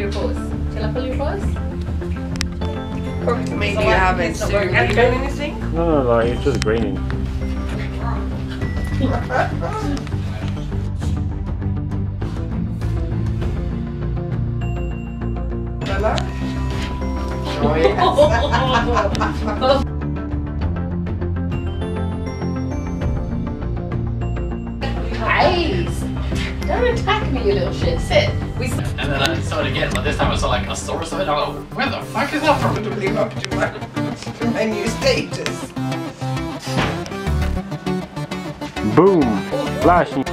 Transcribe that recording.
your pose. Shall I pull your pose? Maybe you haven't done anything? No, it's just graining. Bella? Oh yes. Nice! Don't attack me, you little shit. Sit. And then I saw it again, but this time I saw like a source of it. I go, where the fuck is that from? To live up to my new status. Boom! Flashing.